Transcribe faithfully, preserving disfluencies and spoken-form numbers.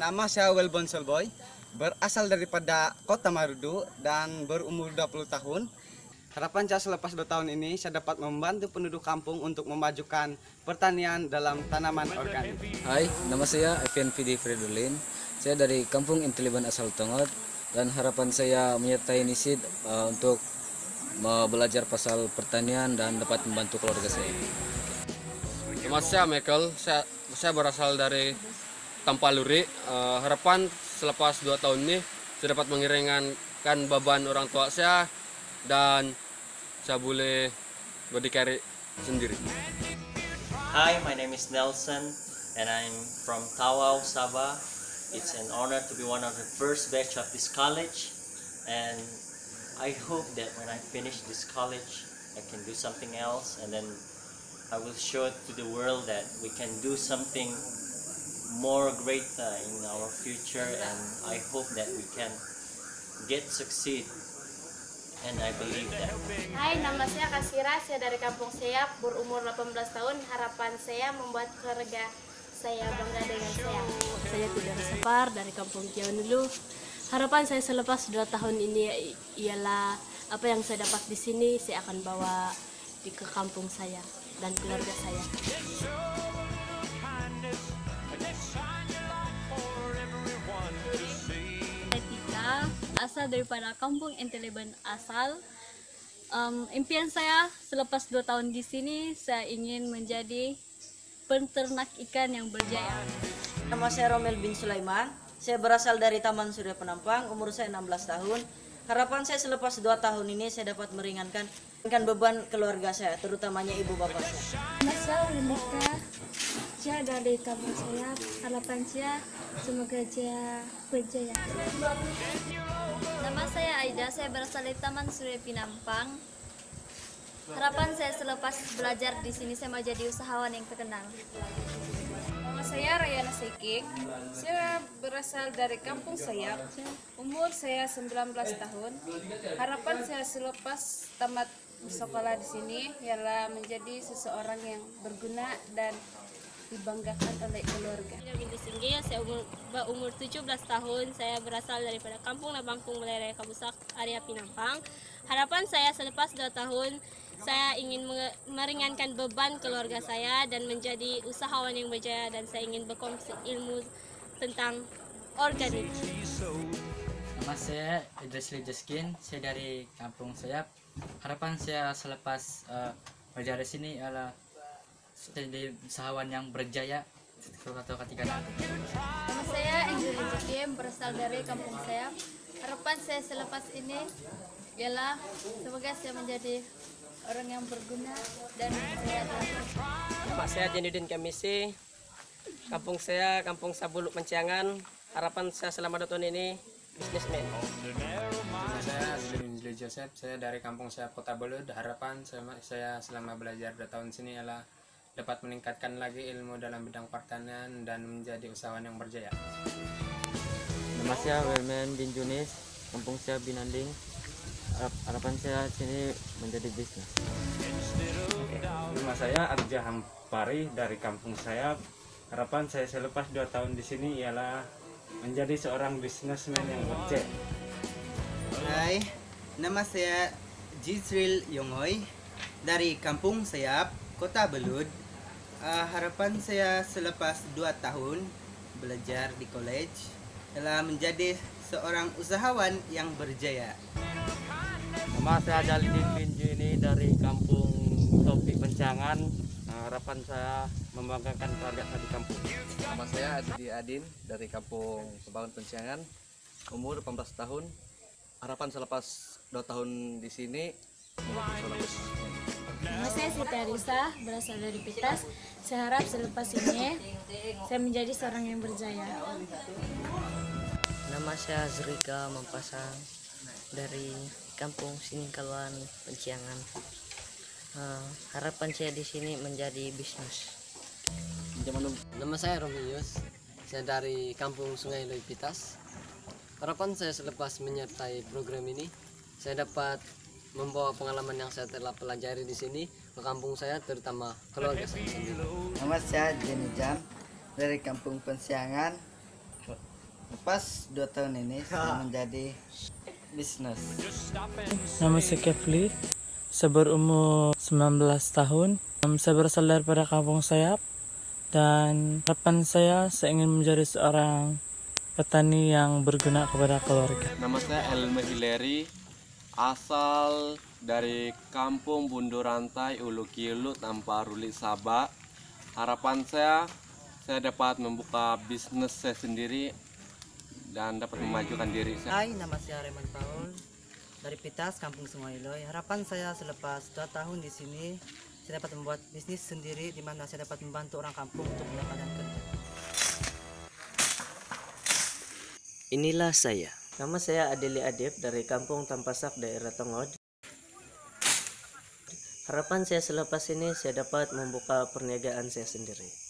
Nama saya Welbon Solboy, berasal daripada Kota Marudu dan berumur dua puluh tahun. Harapan saya selepas dua tahun ini saya dapat membantu penduduk kampung untuk memajukan pertanian dalam tanaman organik. Hai, nama saya Evan Fidi Fridolin. Saya dari Kampung Inteliban asal Tongot dan harapan saya menyertai Nisid uh, untuk uh, belajar pasal pertanian dan dapat membantu keluarga saya. Nama saya Michael, saya, saya berasal dari Tampaluri. Uh, harapan selepas dua tahun ini saya dapat mengeringankan beban orang tua saya dan saya boleh berdikari sendiri. Hi, my name is Nelson and I'm from Tawau, Sabah. It's an honor to be one of the first batch of this college, and I hope that when I finish this college I can do something else, and then I will show it to the world that we can do something more great uh, in our future, and I hope that we can get succeed. And I believe that. Hai, nama saya Kasira, saya dari Kampung Seap, berumur delapan belas tahun. Harapan saya membuat keluarga saya bangga dengan saya. Saya Tidar Sapar dari Kampung Kiaunulu. Harapan saya selepas dua tahun ini ialah apa yang saya dapat di sini saya akan bawa di ke kampung saya dan keluarga saya. Asal daripada Kampung Inteliban asal. Um, impian saya selepas dua tahun di sini saya ingin menjadi peternak ikan yang berjaya. Nama saya Romel bin Sulaiman. Saya berasal dari Taman Surya Penampang. Umur saya enam belas tahun. Harapan saya selepas dua tahun ini saya dapat meringankan beban keluarga saya, terutamanya ibu bapak saya. Nama saya Rineka. Saya dari Kampung saya. Harapan saya semoga saya berjaya. Nama saya Aida, saya berasal dari Taman Surya Penampang. Harapan saya selepas belajar di sini saya mau jadi usahawan yang terkenal. Nama saya Rayana Sekik. Saya berasal dari Kampung Sayap. Umur saya sembilan belas tahun. Harapan saya selepas tamat sekolah di sini ialah menjadi seseorang yang berguna dan dibanggakan oleh keluarga. Saya binti Singgih, saya umur, umur tujuh belas tahun. Saya berasal daripada Kampung Nabampung Meleraya Kabusak, area Penampang. Harapan saya selepas dua tahun saya ingin meringankan beban keluarga saya dan menjadi usahawan yang berjaya, dan saya ingin berkongsi ilmu tentang organik. Nama saya Idris Lijaskin, saya dari Kampung Sayap. Harapan saya selepas uh, belajar di sini adalah jadi usahawan yang berjaya atau ketika nanti. Nama saya Ingrid Lijaskin, berasal dari Kampung Sayap. Harapan saya selepas ini ialah semoga saya menjadi orang yang berguna dan berjaya. Nama saya Jenudin Kamisi, Kampung saya Kampung Sabuluk Penciangan. Harapan saya selama dua tahun ini bisnismen. Nama saya Zidane Joseph, saya dari Kampung saya Kota Belud. Harapan saya, saya selama belajar dua tahun sini adalah dapat meningkatkan lagi ilmu dalam bidang pertanian dan menjadi usahawan yang berjaya. Nama saya Welmen bin Junis, Kampung saya Binanding. Harapan saya sini menjadi bisnis. Nama saya Arja Hampari dari Kampung saya. Harapan saya selepas dua tahun di sini ialah menjadi seorang bisnismen yang berjaya. Hai, nama saya Jisril Yongoy dari Kampung Sayap, Kota Belud. Uh, harapan saya selepas dua tahun belajar di college adalah menjadi seorang usahawan yang berjaya. Nama saya Jalidin bin Juni dari Kampung Topik Penciangan. Harapan saya membanggakan keluarga saya di kampung. Nama saya Adi Adin dari Kampung Kebangun Penciangan. Umur delapan belas tahun. Harapan selepas dua tahun di sini menjadi seorang bisnismen. Nama saya Siti Arisa, berasal dari Pitas. Saya harap selepas ini saya menjadi seorang yang berjaya. Nama saya Zrika Mampasang dari Kampung Siningkaluan Penciangan. Uh, harapan saya di sini menjadi bisnis. Nama saya Romius, saya dari Kampung Sungai Loipitas. Harapan saya selepas menyertai program ini, saya dapat membawa pengalaman yang saya telah pelajari di sini ke kampung saya, terutama keluarga saya sendiri. Nama saya Jenny Jam dari Kampung Penciangan. Lepas dua tahun ini saya menjadi bisnis. Nama saya Kefli, saya berumur sembilan belas tahun. Saya berasal daripada Kampung Sayap dan harapan saya saya ingin menjadi seorang petani yang berguna kepada keluarga. Nama saya Elme Hileri, asal dari Kampung Bundu Rantai, Ulu Kilu, Tamparuli, Sabah. Harapan saya saya dapat membuka bisnis saya sendiri dan dapat memajukan diri saya. Hai, nama saya Reman Paul dari Pitas, Kampung Sungai Iloy. Harapan saya selepas dua tahun di sini, saya dapat membuat bisnis sendiri di mana saya dapat membantu orang kampung untuk mendapatkan kerja. Inilah saya. Nama saya Adeli Adib dari Kampung Tampasak, daerah Tongod. Harapan saya selepas ini saya dapat membuka perniagaan saya sendiri.